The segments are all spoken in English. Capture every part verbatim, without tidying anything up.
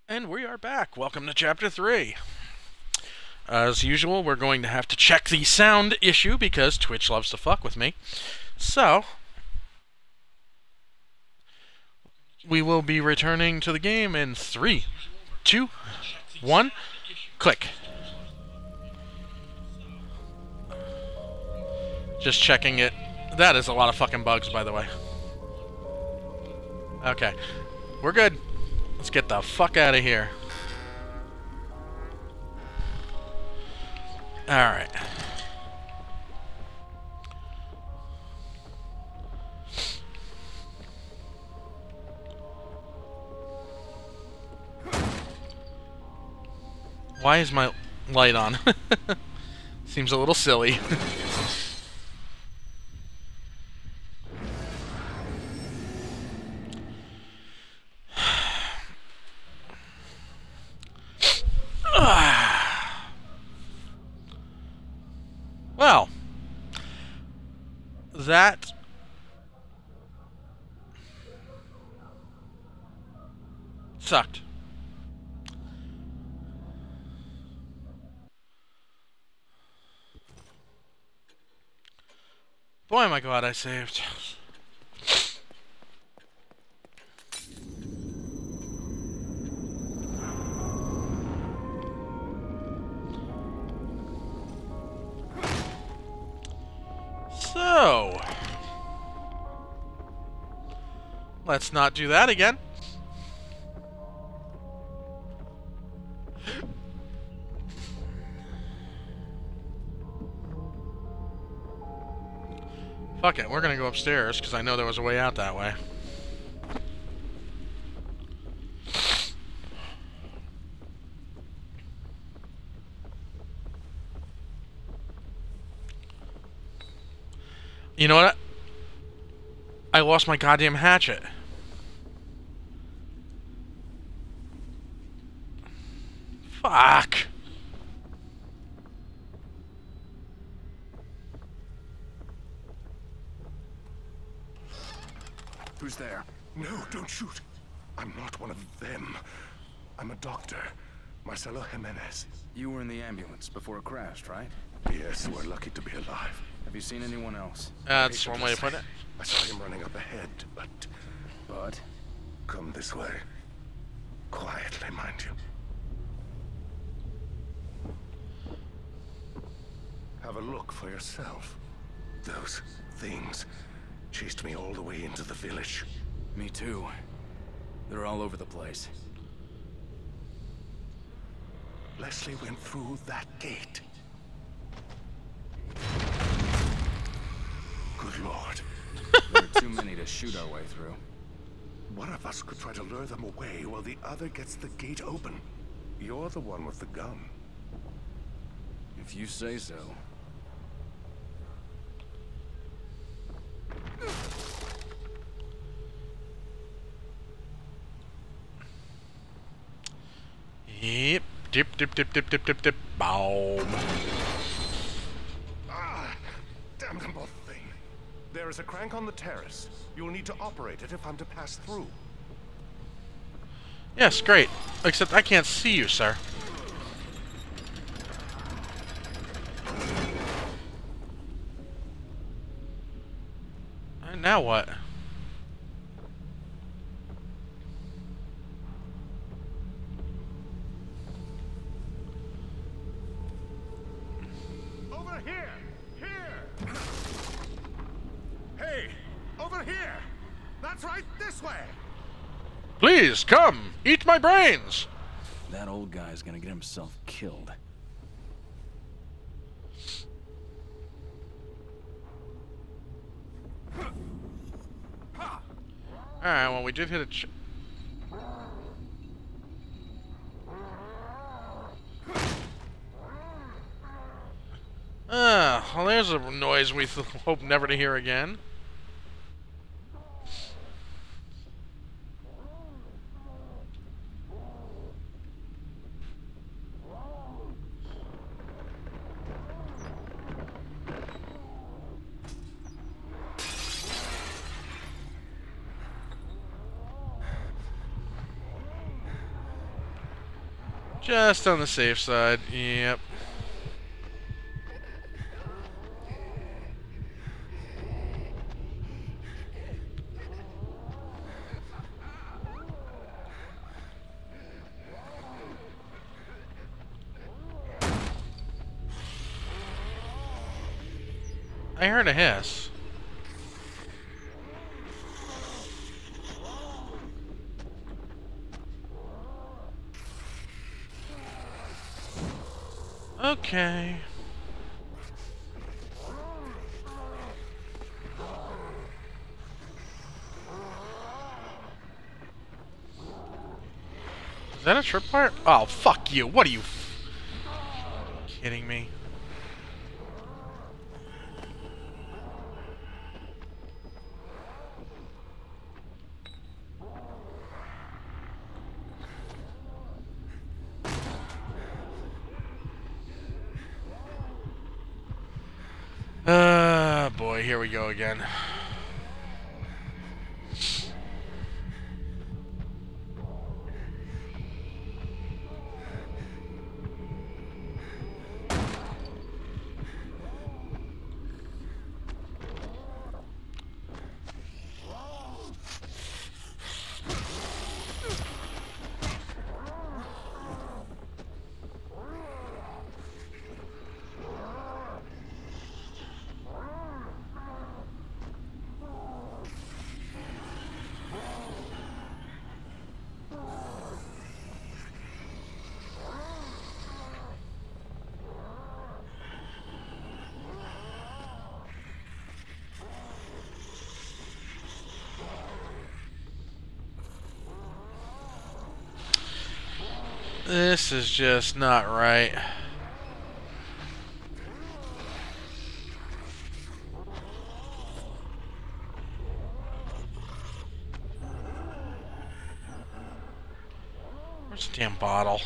And we are back. Welcome to Chapter three. As usual, we're going to have to check the sound issue because Twitch loves to fuck with me. So, we will be returning to the game in three, two, one, click. Just checking it. That is a lot of fucking bugs, by the way. Okay. We're good. Let's get the fuck out of here. Alright. Why is my light on? Seems a little silly. Well, that sucked. Boy, am I glad I saved. So, let's not do that again. Fuck it, we're gonna go upstairs, because I know there was a way out that way. You know what? I lost my goddamn hatchet. Fuck. Who's there? No, don't shoot. I'm not one of them. I'm a doctor. Marcelo Jimenez. You were in the ambulance before it crashed, right? Yes, we're lucky to be alive. Have you seen anyone else? That's one way to put it. I saw him running up ahead, but... But? Come this way. Quietly, mind you. Have a look for yourself. Those things chased me all the way into the village. Me too. They're all over the place. Leslie went through that gate. Good Lord. There are too many to shoot our way through. One of us could try to lure them away while the other gets the gate open. You're the one with the gun. If you say so. Yep. Dip, dip, dip, dip, dip, dip, dip. Boom. Ah! Damn them both thing. There is a crank on the terrace. You'll need to operate it if I'm to pass through. Yes, great. Except I can't see you, sir. And now what? Over here! Here! Hey! Over here! That's right, this way! Please, come! Eat my brains! That old guy's gonna get himself killed. Alright, well, we did hit a ch- Ah, well, there's a noise we th hope never to hear again. Just on the safe side. Yep. I heard a hiss. Okay. Is that a tripwire? Oh, fuck you. What are you kidding me? Uh, boy, here we go again. This is just not right. Where's the damn bottle?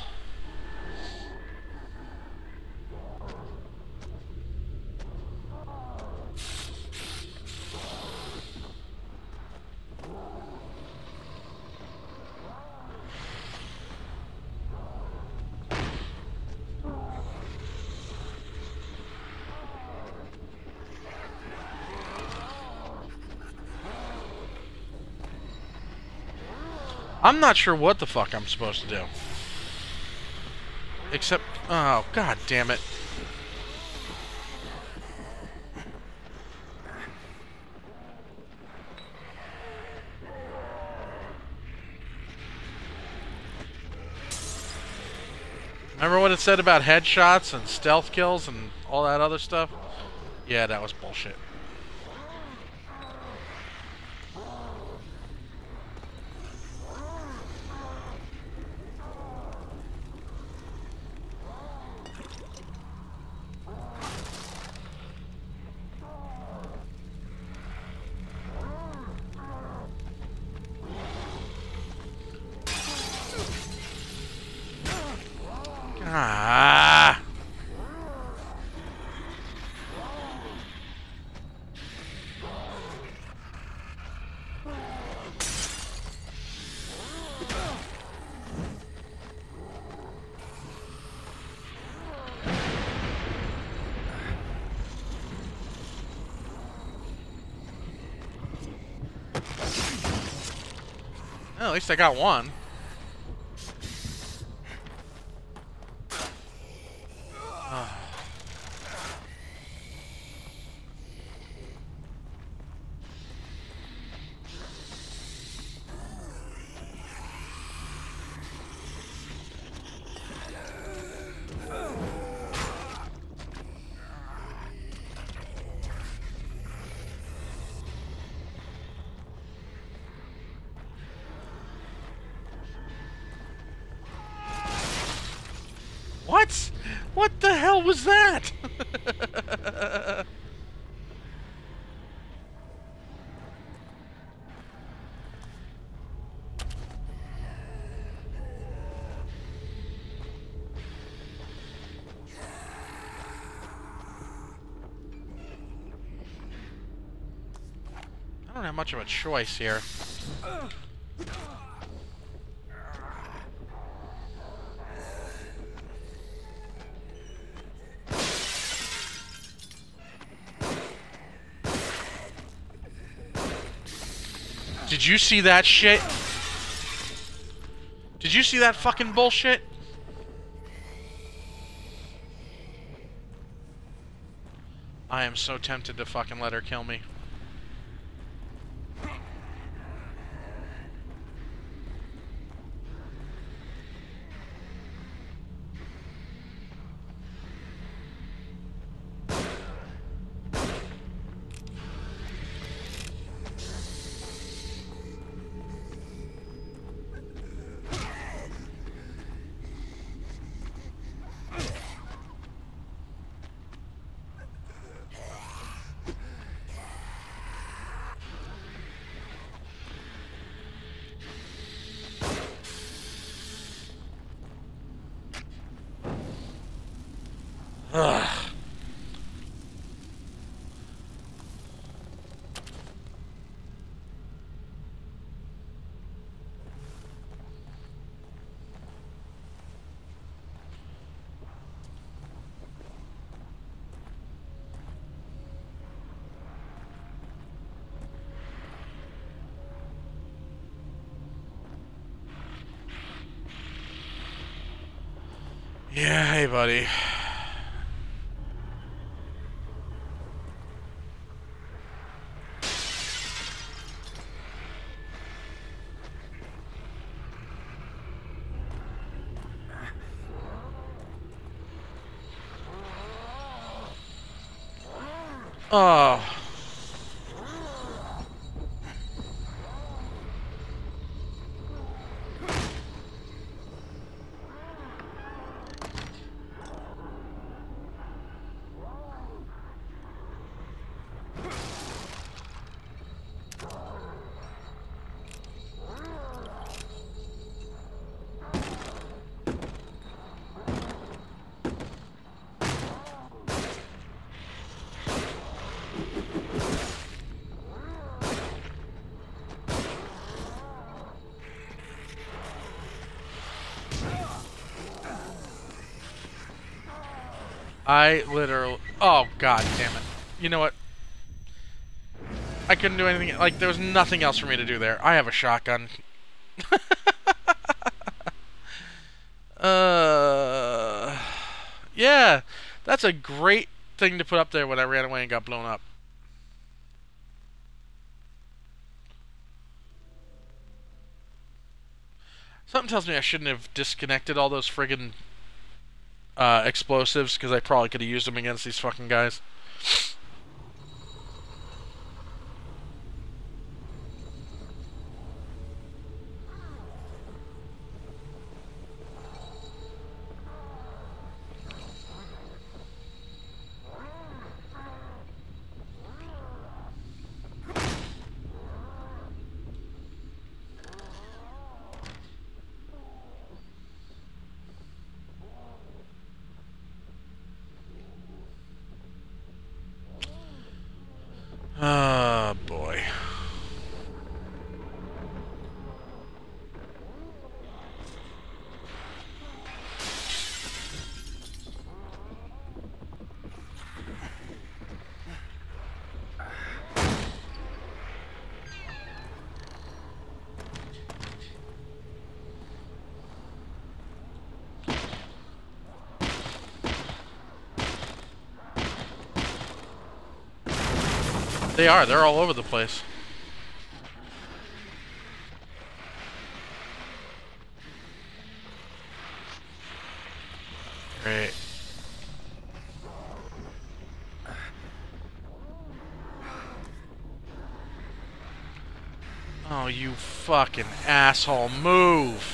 I'm not sure what the fuck I'm supposed to do. Except, oh, god damn it. Remember what it said about headshots and stealth kills and all that other stuff? Yeah, that was bullshit. Ah. Well, at least I got one. What? What the hell was that? I don't have much of a choice here. Did you see that shit? Did you see that fucking bullshit? I am so tempted to fucking let her kill me. Ugh. Yeah, hey buddy. Oh. I literally... Oh, god damn it. You know what? I couldn't do anything... Like, there was nothing else for me to do there. I have a shotgun. uh... Yeah, that's a great thing to put up there when I ran away and got blown up. Something tells me I shouldn't have disconnected all those friggin' uh, explosives, because I probably could have used them against these fucking guys. Ah, boy. They are. They're all over the place. Great. Oh, you fucking asshole. Move!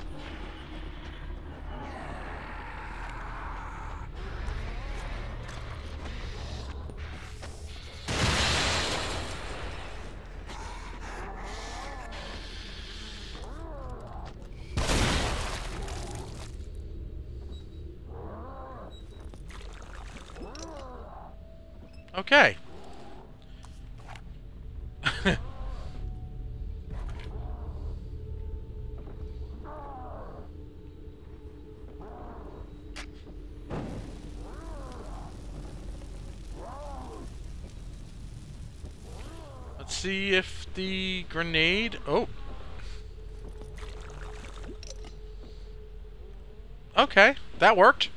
Okay. Let's see if the grenade. Oh. Okay, that worked.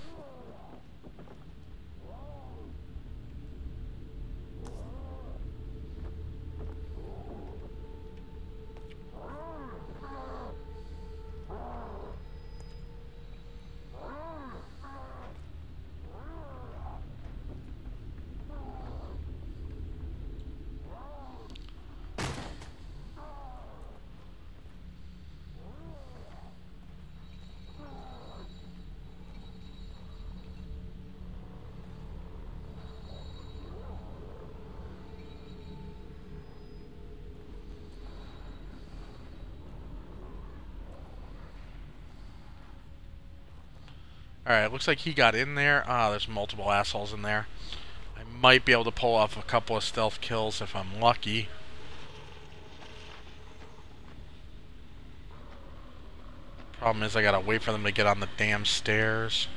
Alright, looks like he got in there. Ah, there's multiple assholes in there. I might be able to pull off a couple of stealth kills if I'm lucky. Problem is I gotta wait for them to get on the damn stairs.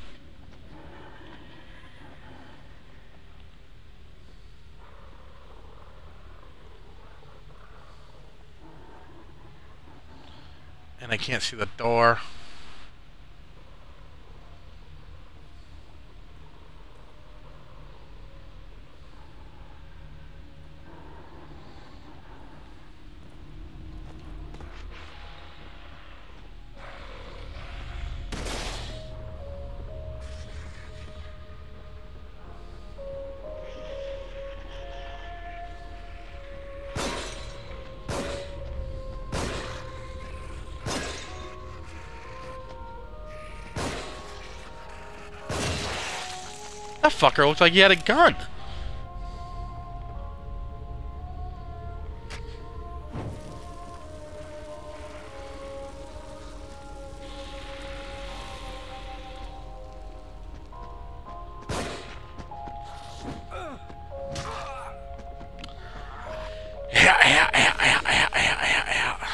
And I can't see the door. That fucker looked like he had a gun. Yeah, yeah, yeah, yeah, yeah, yeah, yeah.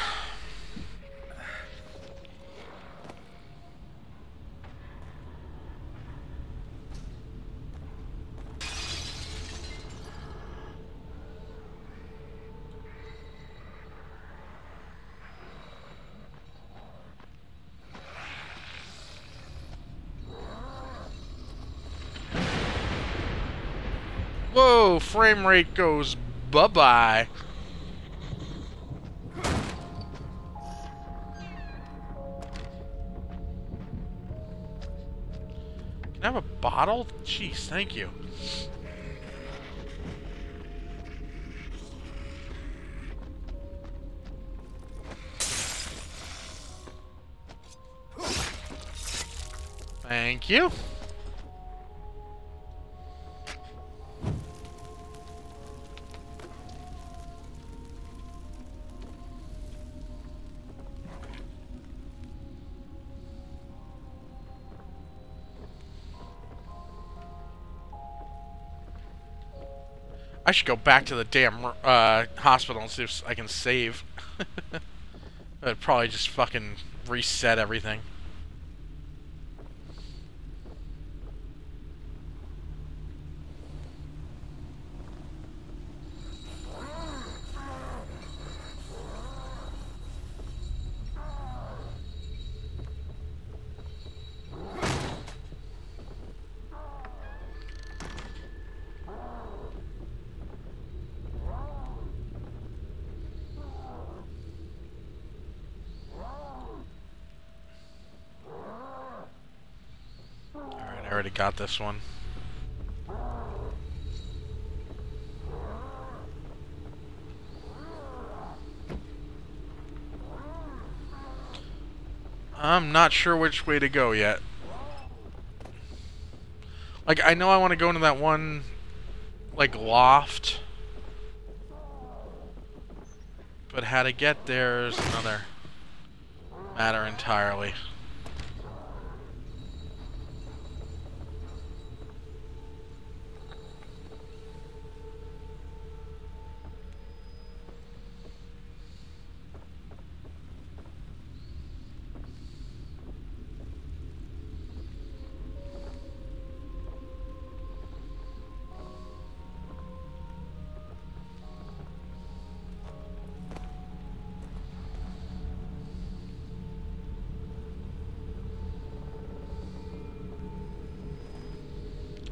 Whoa, frame rate goes bye-bye. Can I have a bottle? Jeez, thank you. Thank you. I should go back to the damn uh, hospital and see if I can save. I'd probably just fucking reset everything. I already got this one. I'm not sure which way to go yet. Like, I know I want to go into that one, like, loft. But how to get there is another matter entirely.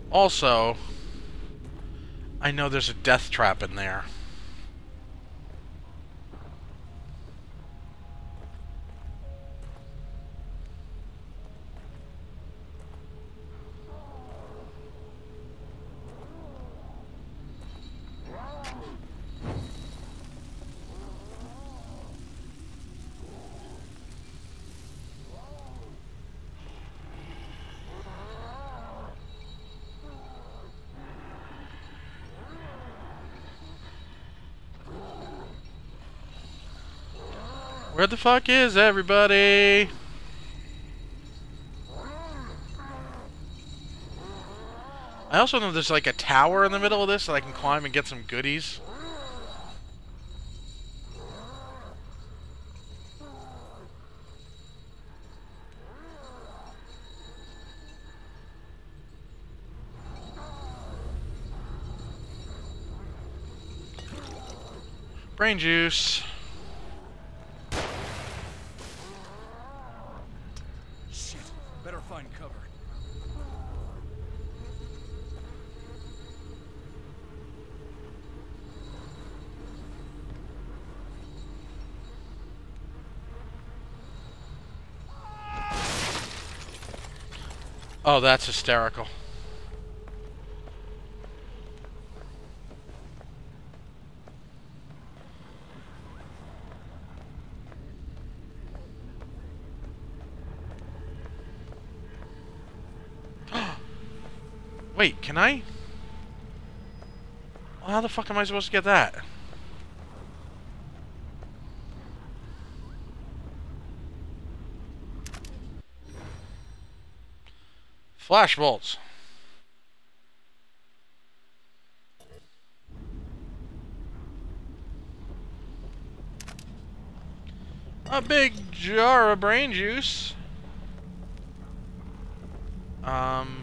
Also, I know there's a death trap in there. Where the fuck is everybody? I also know there's like a tower in the middle of this that I can climb and get some goodies. Brain juice. Shit, better find cover. Oh, that's hysterical. Wait, can I? Well, how the fuck am I supposed to get that? Flash bolts. A big jar of brain juice. Um...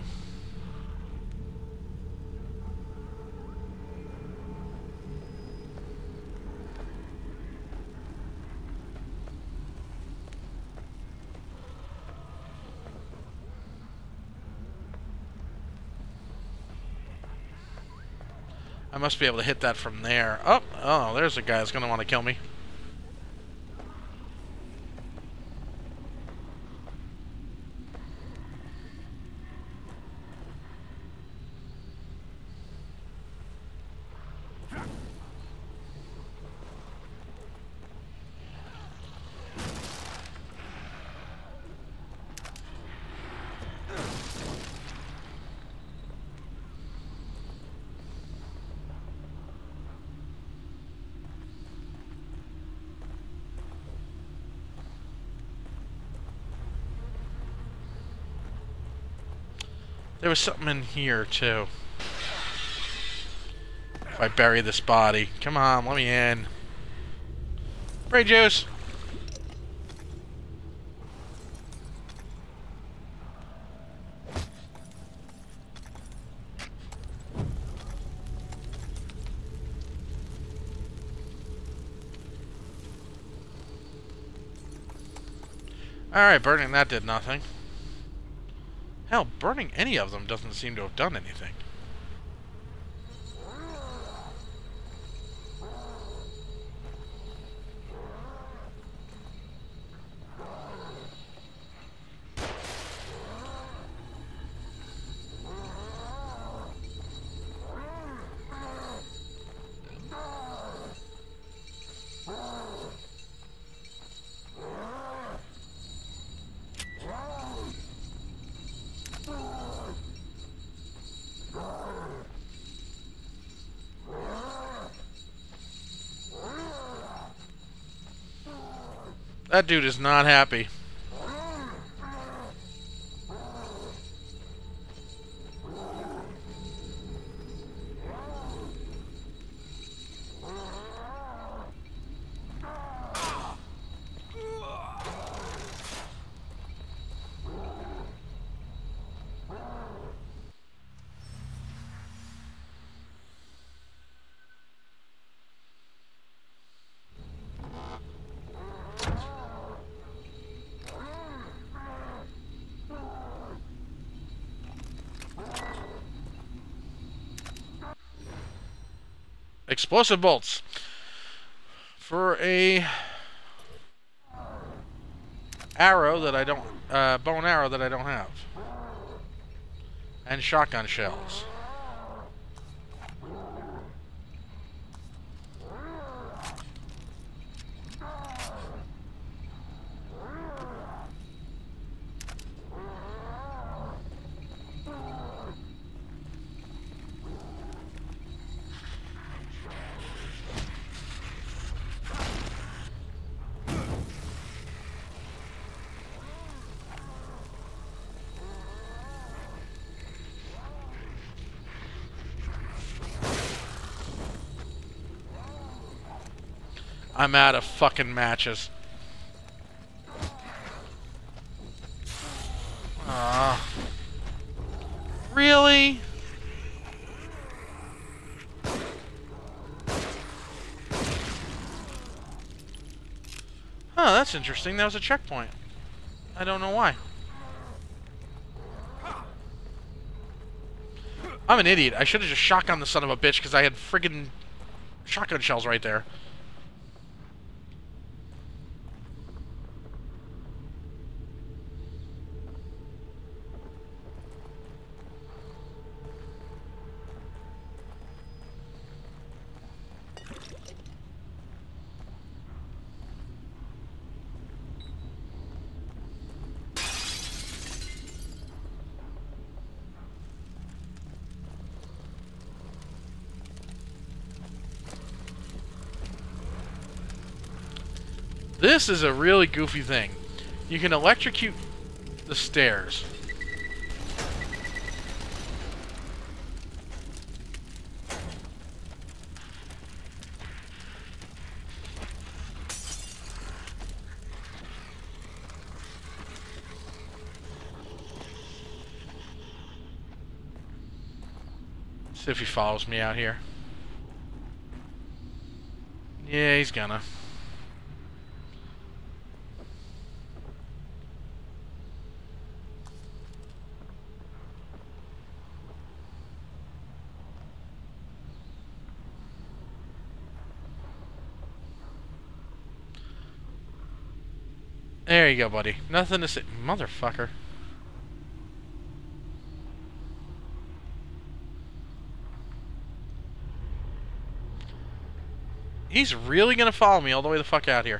I must be able to hit that from there. Oh, oh, there's a guy that's gonna want to kill me. There was something in here, too. If I bury this body. Come on, let me in. Brain juice! Alright, burning that did nothing. Hell, burning any of them doesn't seem to have done anything. That dude is not happy. explosive bolts. For a arrow that I don't, uh, bow and arrow that I don't have. And shotgun shells. I'm out of fucking matches. Ah. Really? Huh, that's interesting. That was a checkpoint. I don't know why. I'm an idiot. I should have just shotgunned the son of a bitch because I had friggin' shotgun shells right there. This is a really goofy thing. You can electrocute the stairs. See if he follows me out here. Yeah, he's gonna. There you go, buddy. Nothing to say. Motherfucker. He's really gonna follow me all the way the fuck out here.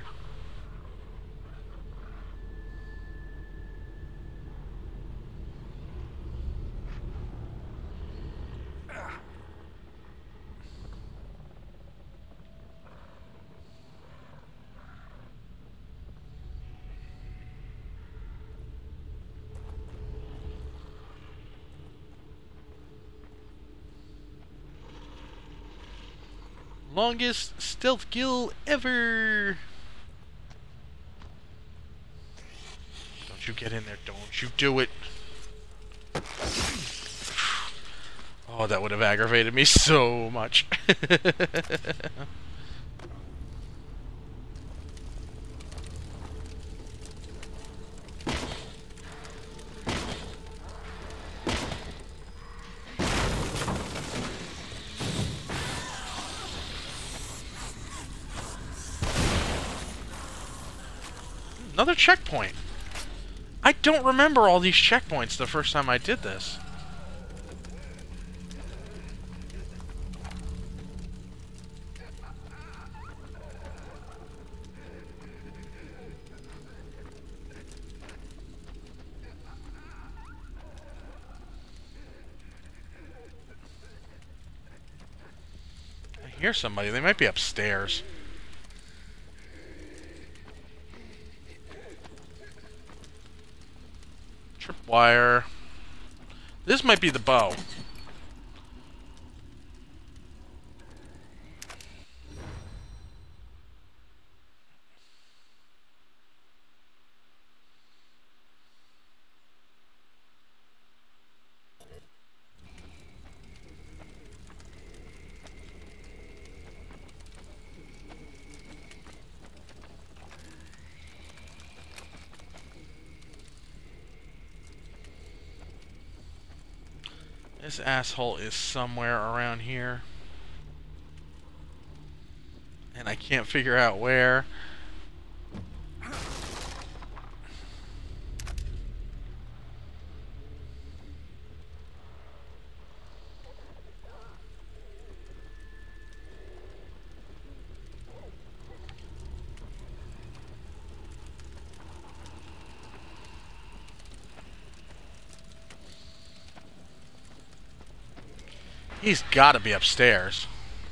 Longest stealth kill ever. Don't you get in there. Don't you do it. Oh, that would have aggravated me so much. Another checkpoint. I don't remember all these checkpoints the first time I did this. I hear somebody. They might be upstairs. Tripwire. This might be the bow. This asshole is somewhere around here. Can't figure out where. He's got to be upstairs.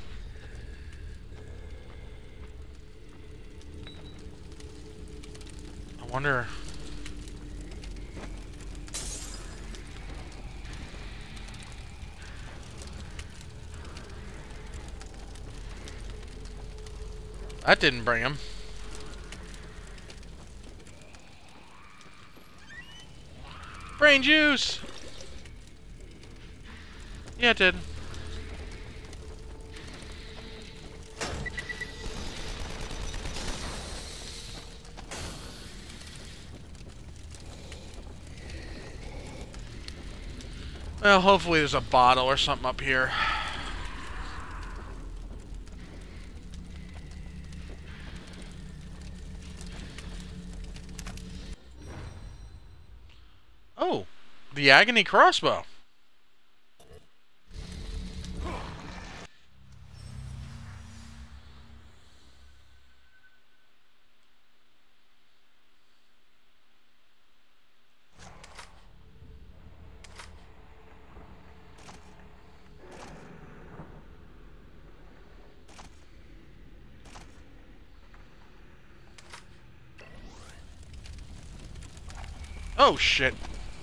I wonder... That didn't bring him. Brain juice! Yeah, it did. Well, hopefully there's a bottle or something up here. Oh, the Agony Crossbow. Oh, shit.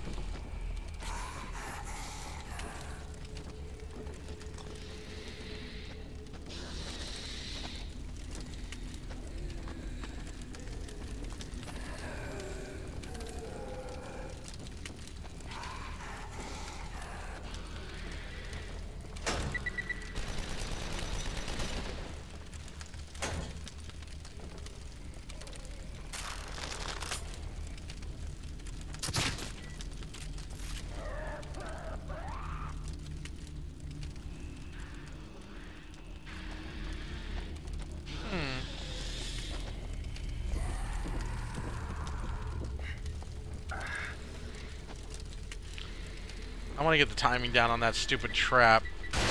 I want to get the timing down on that stupid trap.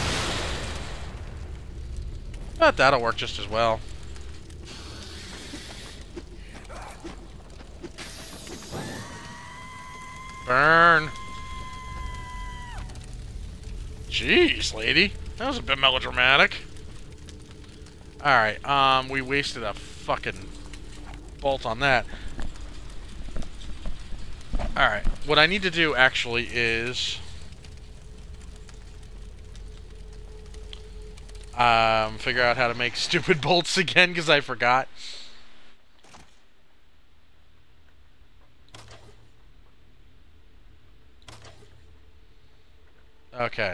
But that'll work just as well. Burn! Jeez, lady. That was a bit melodramatic. Alright, um, we wasted a fucking bolt on that. Alright, what I need to do actually is... Um, figure out how to make stupid bolts again, because I forgot. Okay.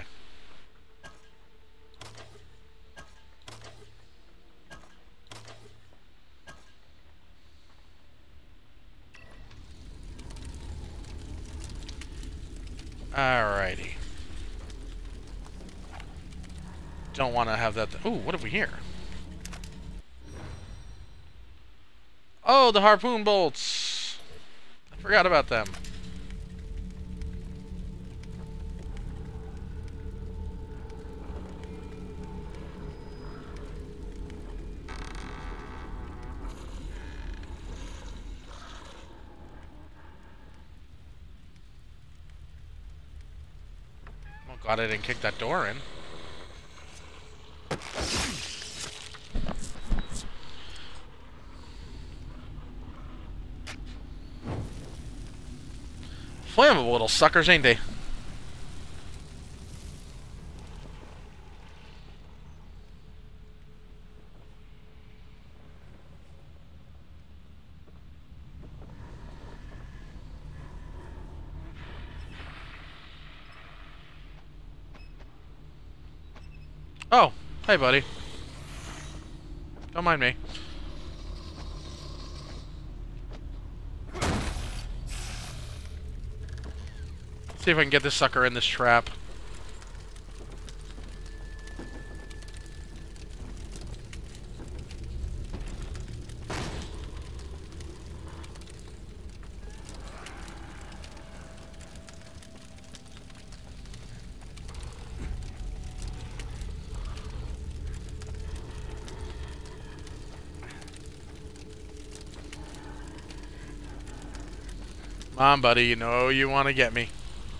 Alrighty. Don't want to have that... Th Ooh, what have we here? Oh, the harpoon bolts! I forgot about them. Oh, glad I didn't kick that door in. Flammable little suckers, ain't they? Oh, hey buddy. Don't mind me. See if I can get this sucker in this trap. Come on, buddy. You know you want to get me.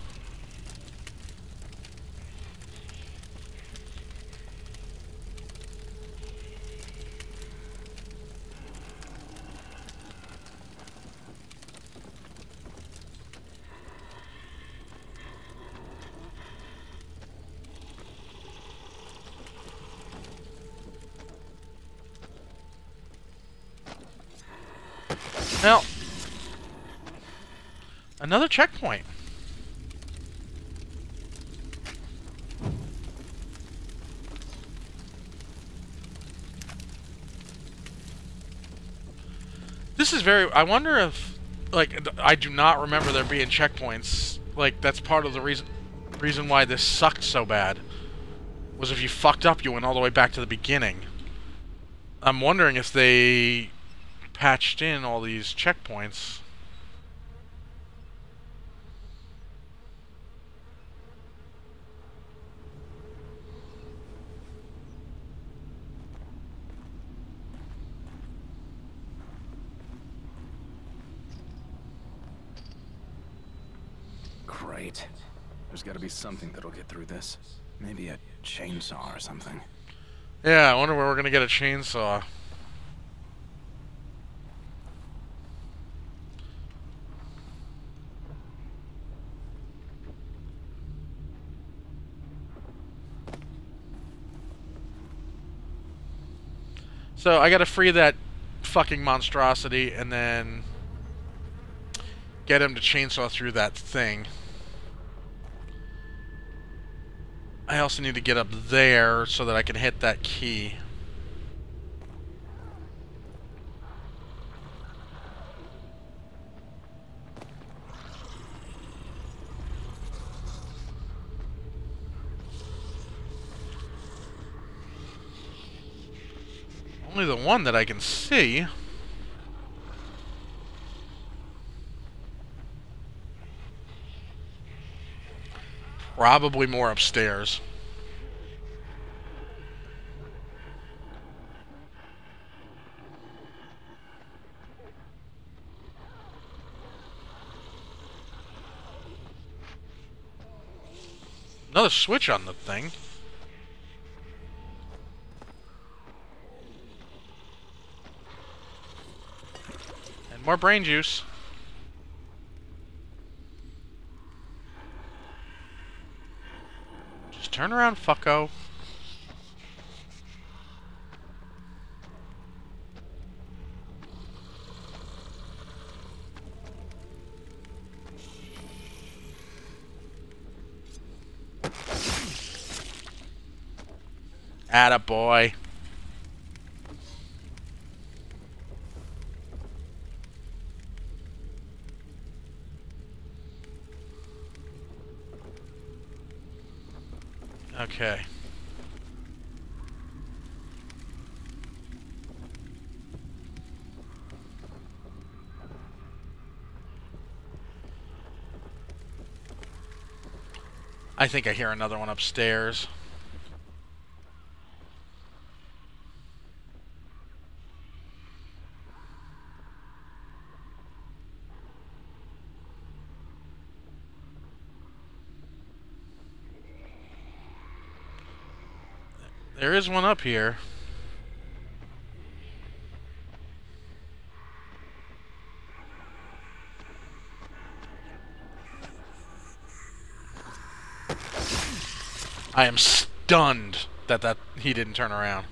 Well, another checkpoint. This is very... I wonder if... Like, I do not remember there being checkpoints. Like, that's part of the reason reason why this sucked so bad. Was if you fucked up, you went all the way back to the beginning. I'm wondering if they patched in all these checkpoints. Great. There's gotta be something that'll get through this. Maybe a chainsaw or something. Yeah, I wonder where we're gonna get a chainsaw. So I gotta free that fucking monstrosity and then get him to chainsaw through that thing. I also need to get up there so that I can hit that key. Only the one that I can see. Probably more upstairs. Another switch on the thing. And more brain juice. Just turn around, fucko. Attaboy. Okay. I think I hear another one upstairs. There is one up here. I am stunned that that he didn't turn around.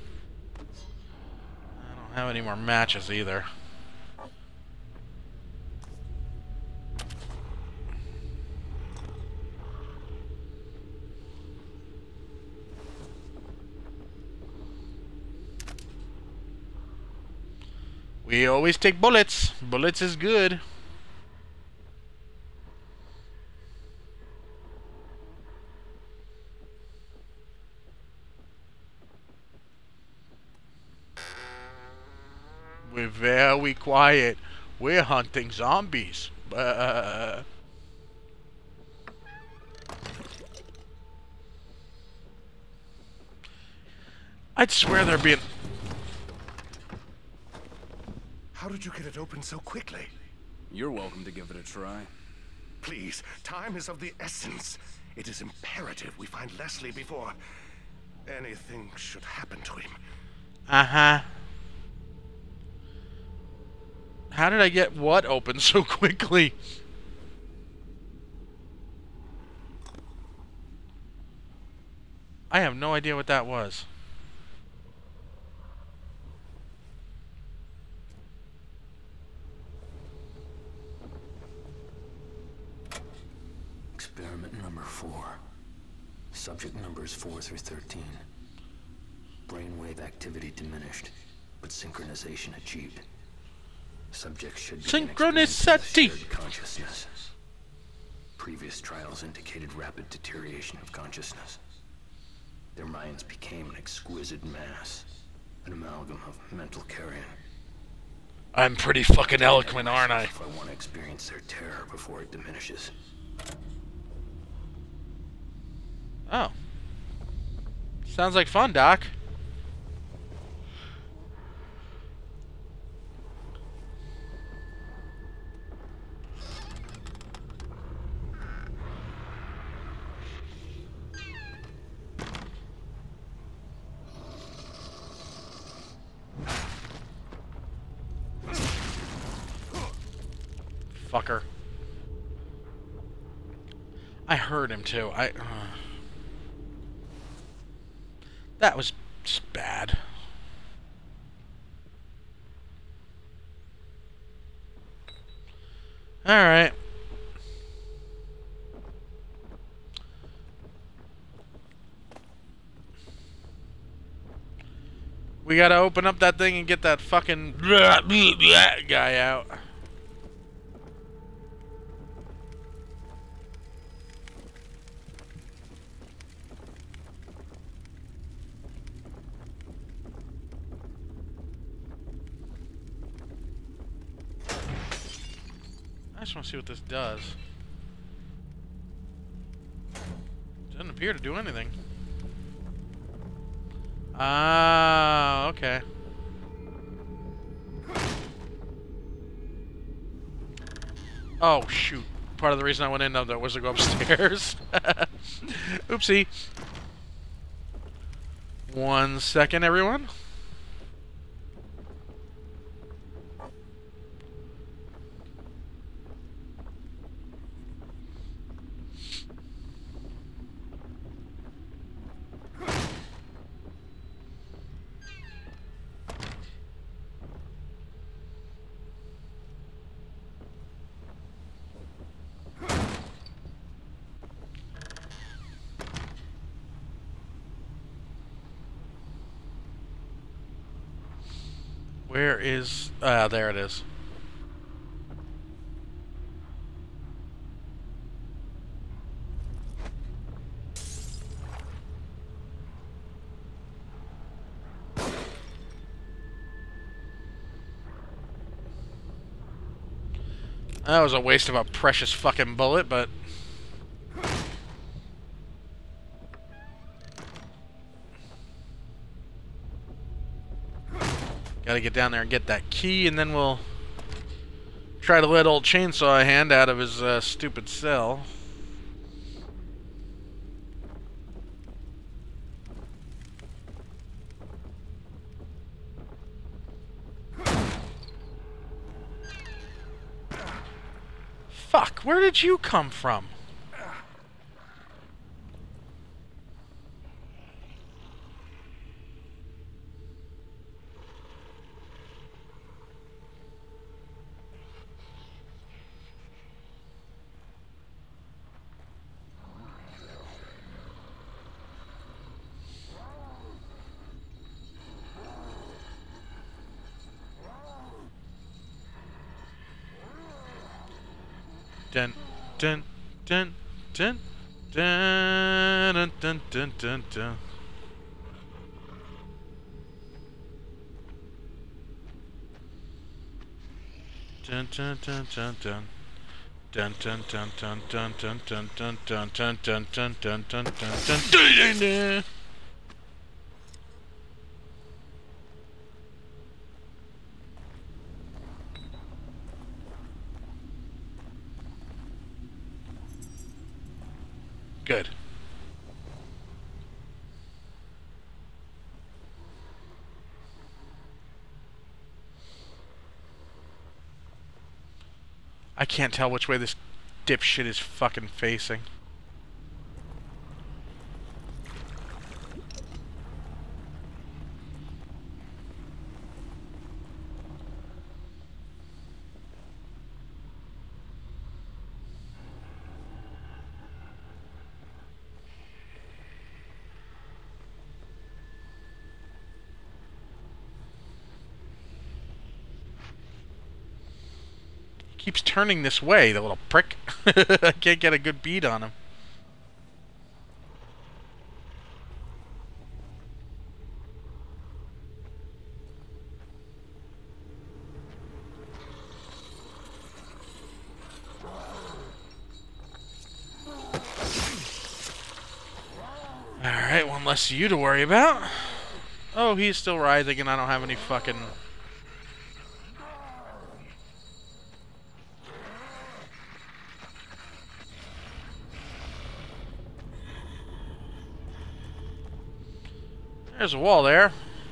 I don't have any more matches either. We always take bullets. Bullets is good. We're very quiet. We're hunting zombies. Uh... I'd swear they're being... How did you get it open so quickly? You're welcome to give it a try. Please, time is of the essence. It is imperative we find Leslie before anything should happen to him. Uh-huh. How did I get what open so quickly? I have no idea what that was. Experiment number four. Subject numbers four through thirteen. Brainwave activity diminished, but synchronization achieved. Subjects should begin Synchronicity. shared consciousness. Previous trials indicated rapid deterioration of consciousness. Their minds became an exquisite mass, an amalgam of mental carrion. I'm pretty fucking eloquent, aren't I? If I want to experience their terror before it diminishes. Oh. Sounds like fun, Doc. Fucker. I heard him too. I. Uh, that was just bad. All right. We gotta open up that thing and get that fucking guy out. I just want to see what this does. Doesn't appear to do anything. Ah, okay. Oh, shoot. Part of the reason I went in there was to go upstairs. Oopsie. One second, everyone. Where is... Ah, there it is. That was a waste of a precious fucking bullet, but... Gotta get down there and get that key, and then we'll try to let old Chainsaw Hand out of his uh, stupid cell. Fuck, where did you come from? Dun dun dun dun dun dun dun dun dun. Dun dun dun dun dun. Dun dun dun dun dun dun dun dun dun dun dun dun dun dun dun dun dun. Good. I can't tell which way this dipshit is fucking facing. Keeps turning this way, the little prick. I can't get a good bead on him. Alright, one less you to worry about. Oh, he's still rising and I don't have any fucking... There's a wall there.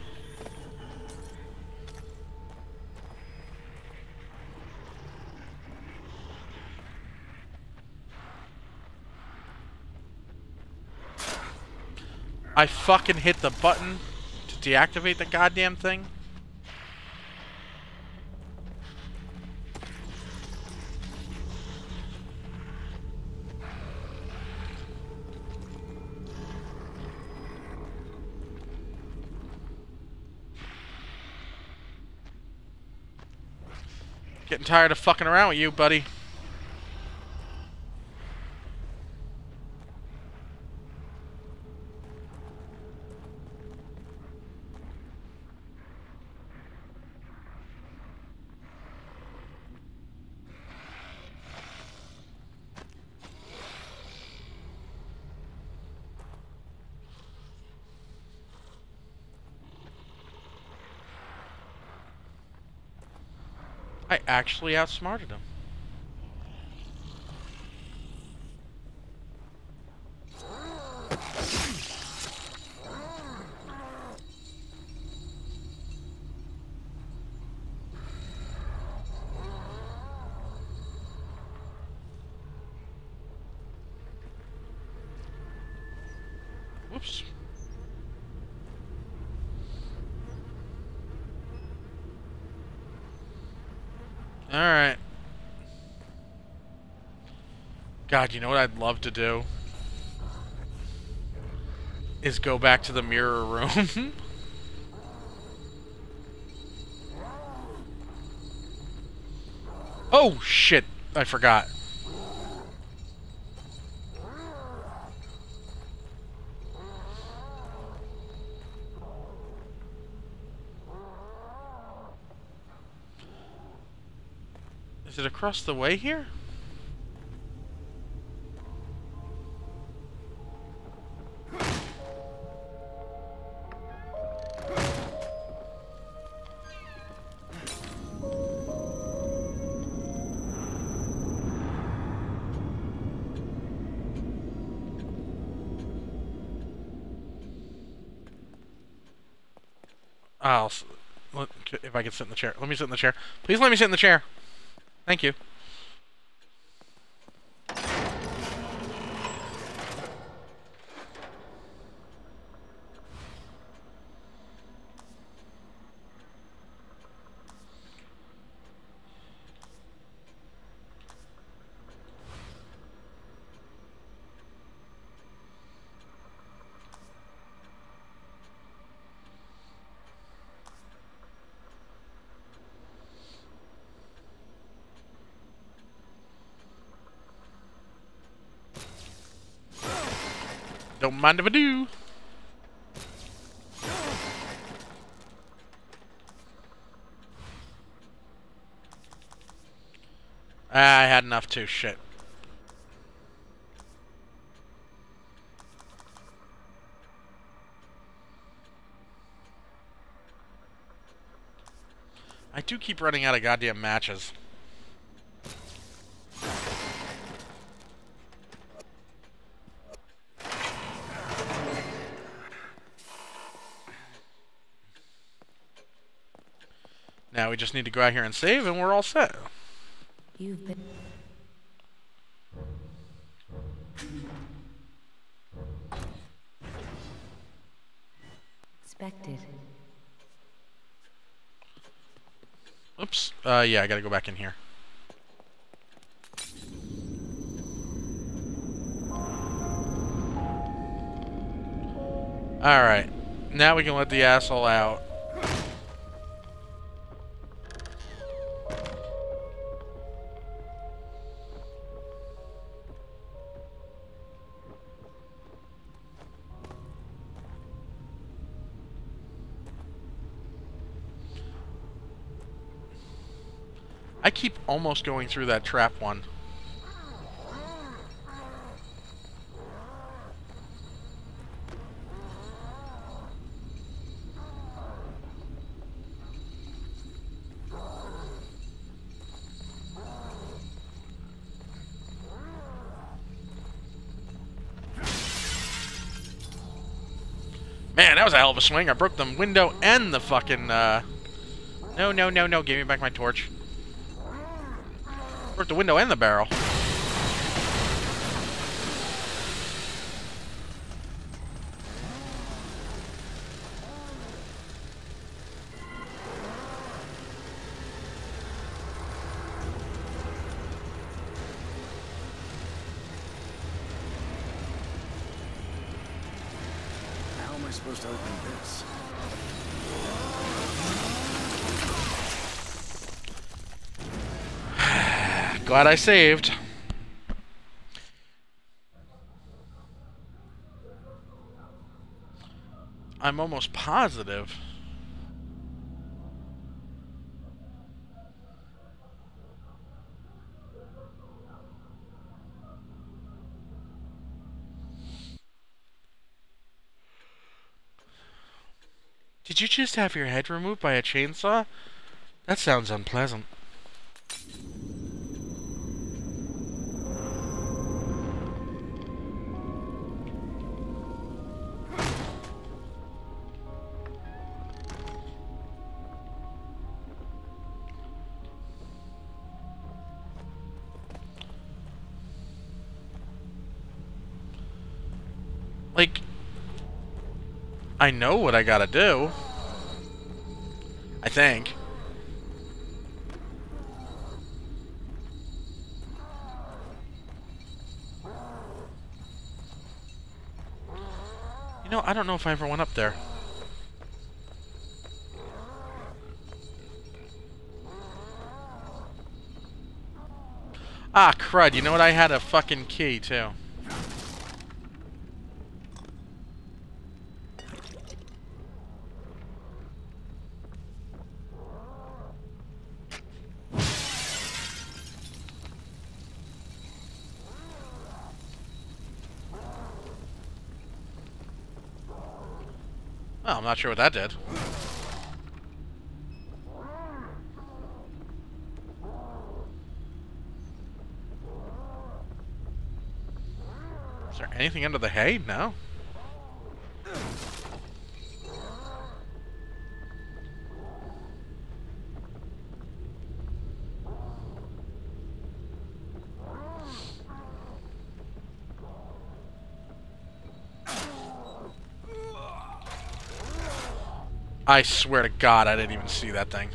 I fucking hit the button to deactivate the goddamn thing. Getting tired of fucking around with you, buddy. I actually outsmarted him. Whoops. Alright. God, you know what I'd love to do? Is go back to the mirror room. Oh, shit. I forgot. Is it across the way here? I'll, if I can sit in the chair. Let me sit in the chair. Please let me sit in the chair. Thank you. Don't mind if I do. Ah, I had enough too. Shit. I do keep running out of goddamn matches. Now we just need to go out here and save, and we're all set. You've been... Expected. Oops. Uh, yeah, I gotta go back in here. Alright. Now we can let the asshole out. I keep almost going through that trap one. Man, that was a hell of a swing. I broke the window and the fucking, uh... No, no, no, no. Give me back my torch. Broke the window and the barrel. How am I supposed to open this? Glad I saved. I'm almost positive. Did you just have your head removed by a chainsaw? That sounds unpleasant. Like, I know what I gotta do. I think. You know, I don't know if I ever went up there. Ah, crud. You know what? I had a fucking key, too. Oh, I'm not sure what that did. Is there anything under the hay? No. I swear to God, I didn't even see that thing.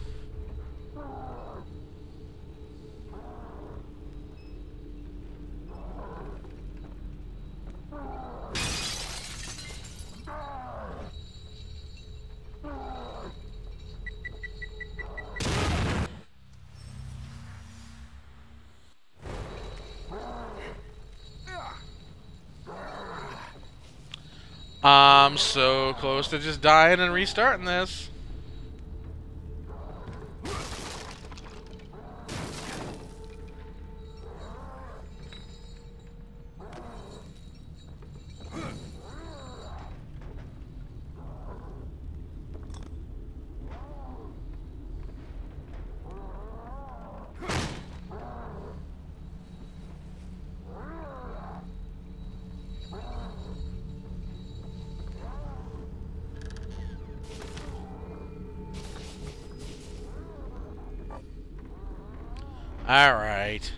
I'm so close to just dying and restarting this. Alright.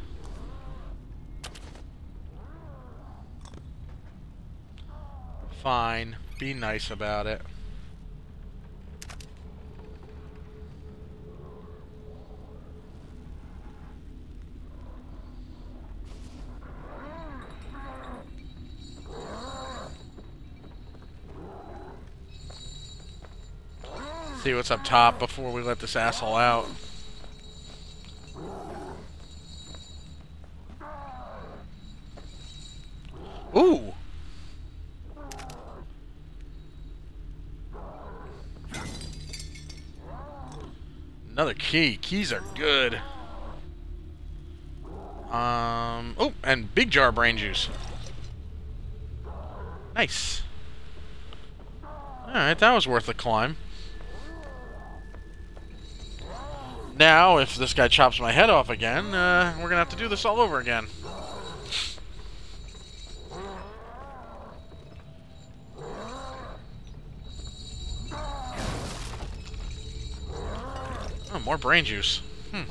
Fine. Be nice about it. See what's up top before we let this asshole out. Ooh! Another key. Keys are good. Um. Oh, and big jar of brain juice. Nice. Alright, that was worth the climb. Now, if this guy chops my head off again, uh, we're gonna have to do this all over again. Oh, more brain juice. Hmm.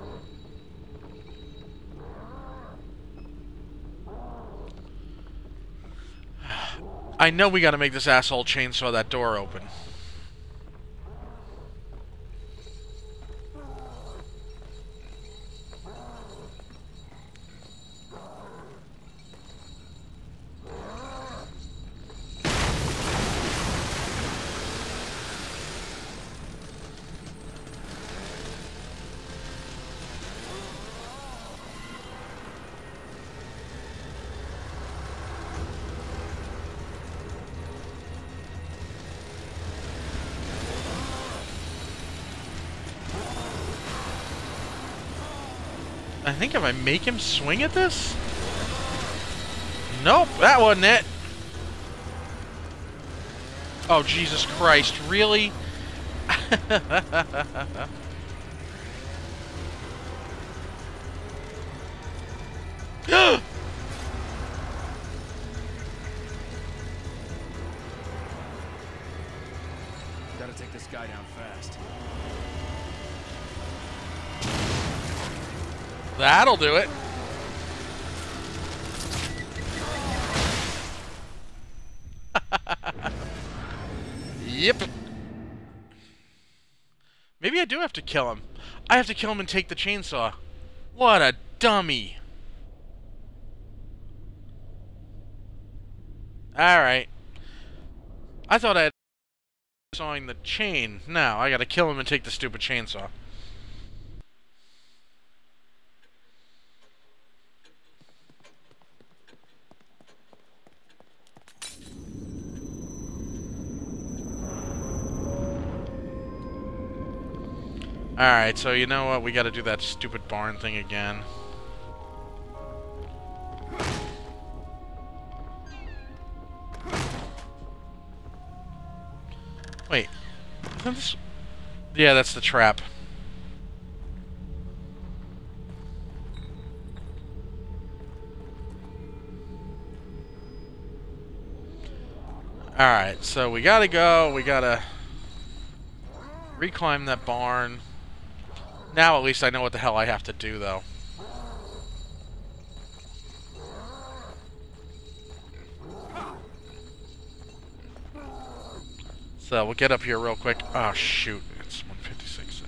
I know we gotta make this asshole chainsaw that door open. I think if I make him swing at this? Nope, that wasn't it. Oh, Jesus Christ, really? Gotta take this guy down fast. That'll do it. Yep. Maybe I do have to kill him. I have to kill him and take the chainsaw. What a dummy. Alright. I thought I had sawing the chain. No, I gotta kill him and take the stupid chainsaw. Alright, so you know what? We gotta do that stupid barn thing again. Wait. Isn't this... Yeah, that's the trap. Alright, so we gotta go. We gotta reclimb that barn. Now at least I know what the hell I have to do, though. So we'll get up here real quick. Oh shoot, it's one fifty-six.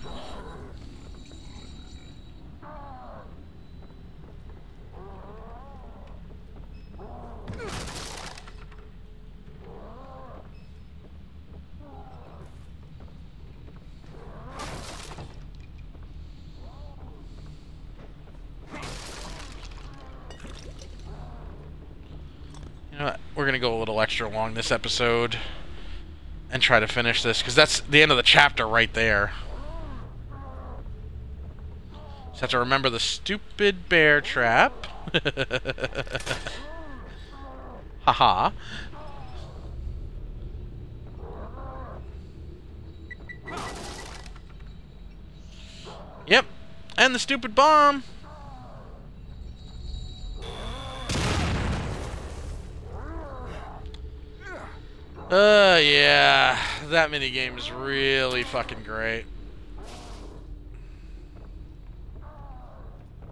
You know what? We're gonna go a little extra long this episode and try to finish this, because that's the end of the chapter right there. Just have to remember the stupid bear trap. Haha. Yep. And the stupid bomb. Uh, yeah, that minigame is really fucking great.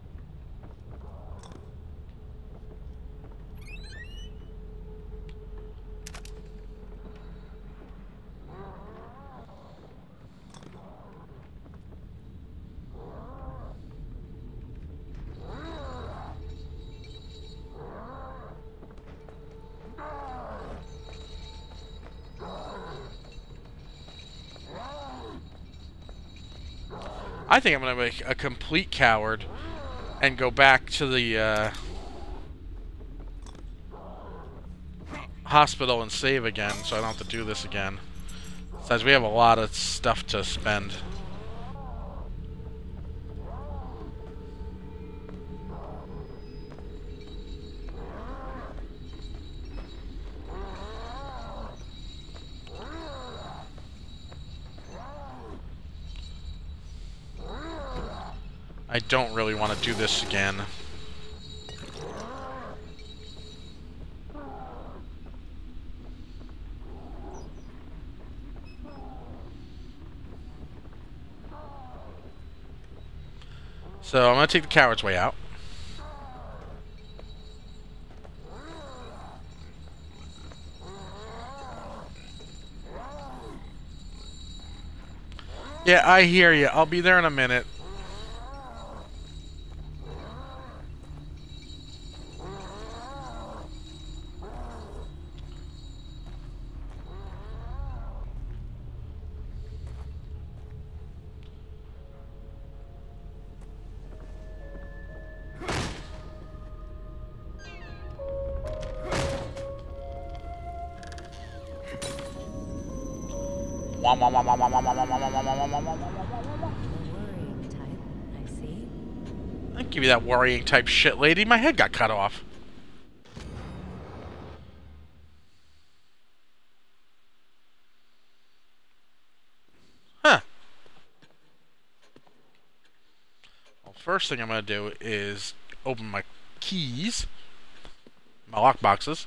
I think I'm gonna make a complete coward and go back to the uh, hospital and save again, so I don't have to do this again. Besides, we have a lot of stuff to spend. I don't really want to do this again. So I'm going to take the coward's way out. Yeah, I hear you. I'll be there in a minute. Worrying type, I see. I'll give you that worrying type shit, lady. My head got cut off. Huh. Well, first thing I'm going to do is open my keys, my lock boxes.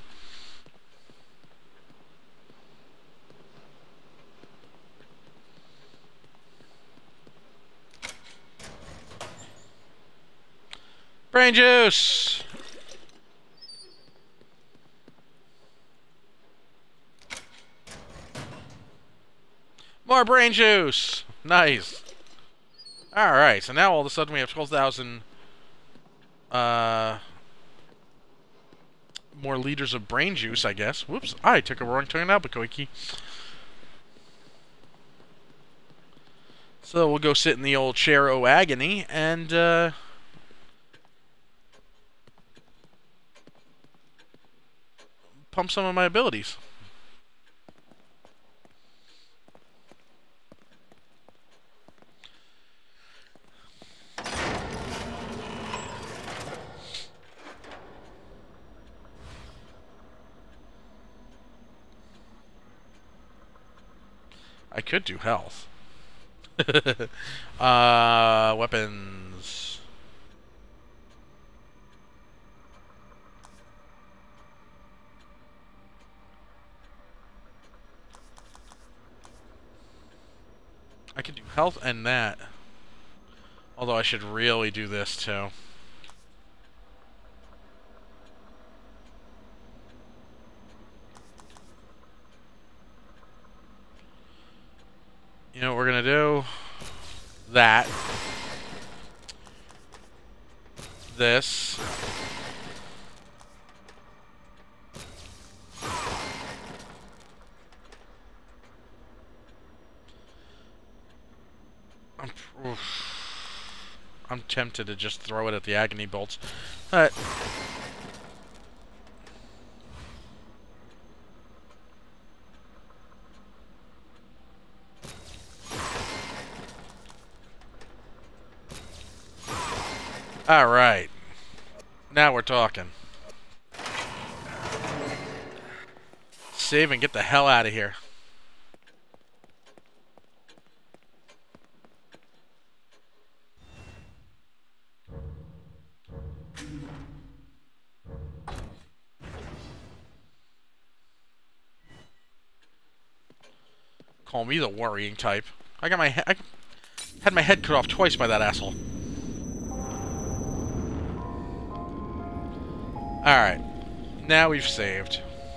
Brain juice! More brain juice! Nice. Alright, so now all of a sudden we have twelve thousand uh, more liters of brain juice, I guess. Whoops, I took a wrong turn in Albuquerque. So we'll go sit in the old chair o' agony and uh, pump some of my abilities. I could do health. uh, weapons. I could do health and that. Although I should really do this too. You know what we're gonna do? That. This. I'm, I'm tempted to just throw it at the agony bolts, but all right, now we're talking. Save and get the hell out of here. Call me the worrying type. I got my he I had my head cut off twice by that asshole. Alright. Now we've saved.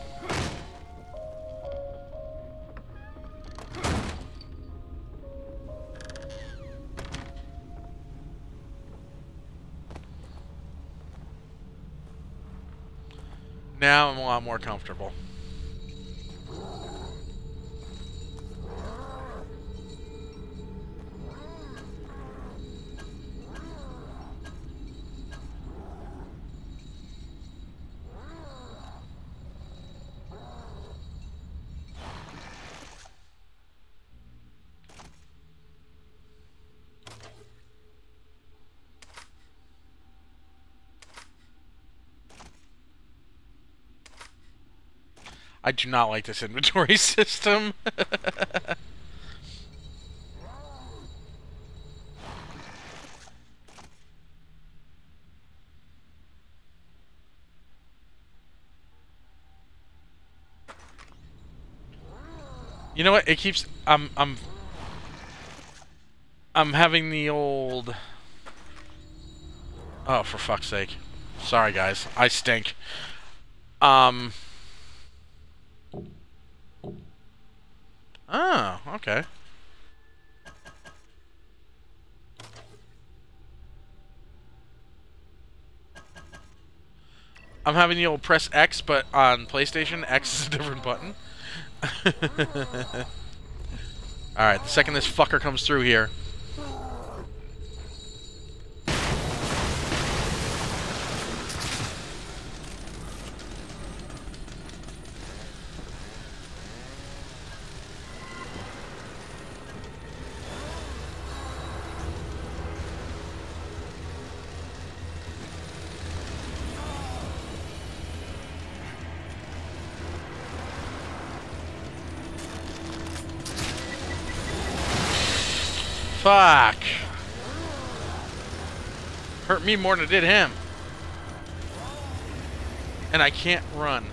Now I'm a lot more comfortable. I do not like this inventory system. You know what? It keeps... I'm... I'm... I'm having the old... Oh, for fuck's sake. Sorry, guys. I stink. Um... Oh, okay. I'm having the old press X, but on PlayStation, X is a different button. Alright, the second this fucker comes through here. Fuck. Hurt me more than it did him. And I can't run.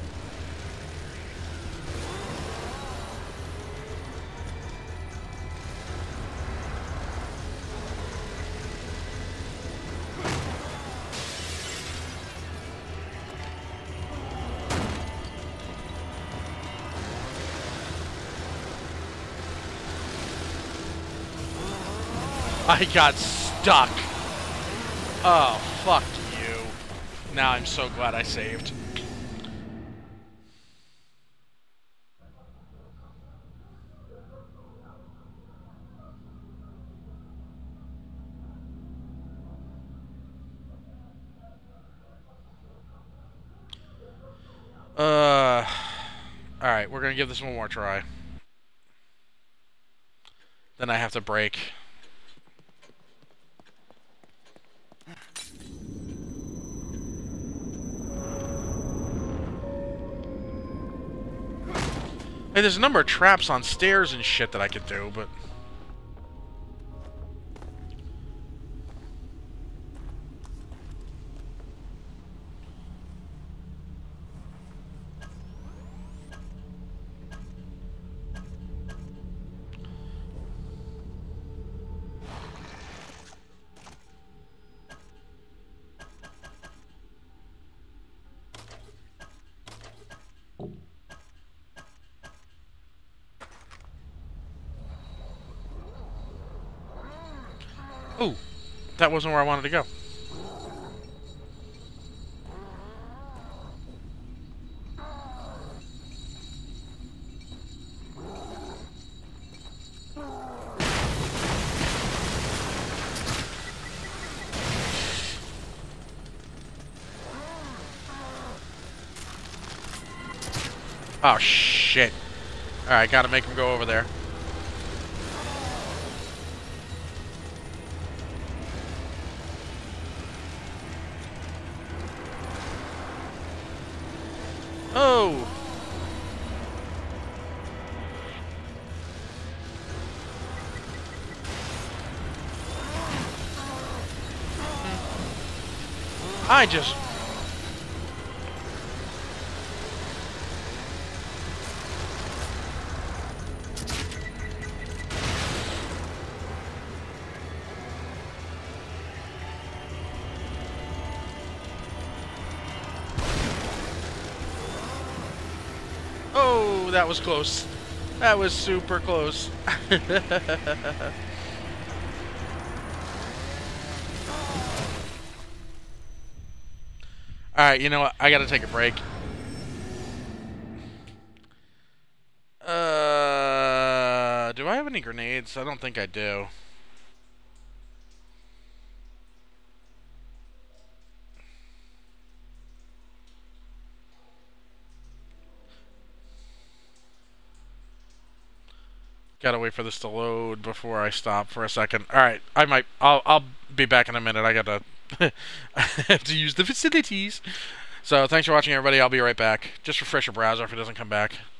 I got stuck. Oh, fuck you. Now I'm so glad I saved. Uh, alright, we're gonna give this one more try. Then I have to break. Hey, there's a number of traps on stairs and shit that I could do, but... Ooh, that wasn't where I wanted to go. Oh, shit. Alright, gotta make him go over there. Oh! I just... Oh, that was close. That was super close. Alright, you know what? I gotta take a break. Uh, do I have any grenades? I don't think I do. Gotta wait for this to load before I stop for a second. Alright, I might... I'll, I'll be back in a minute. I gotta... I have to use the facilities. So thanks for watching, everybody. I'll be right back. Just refresh your browser if it doesn't come back.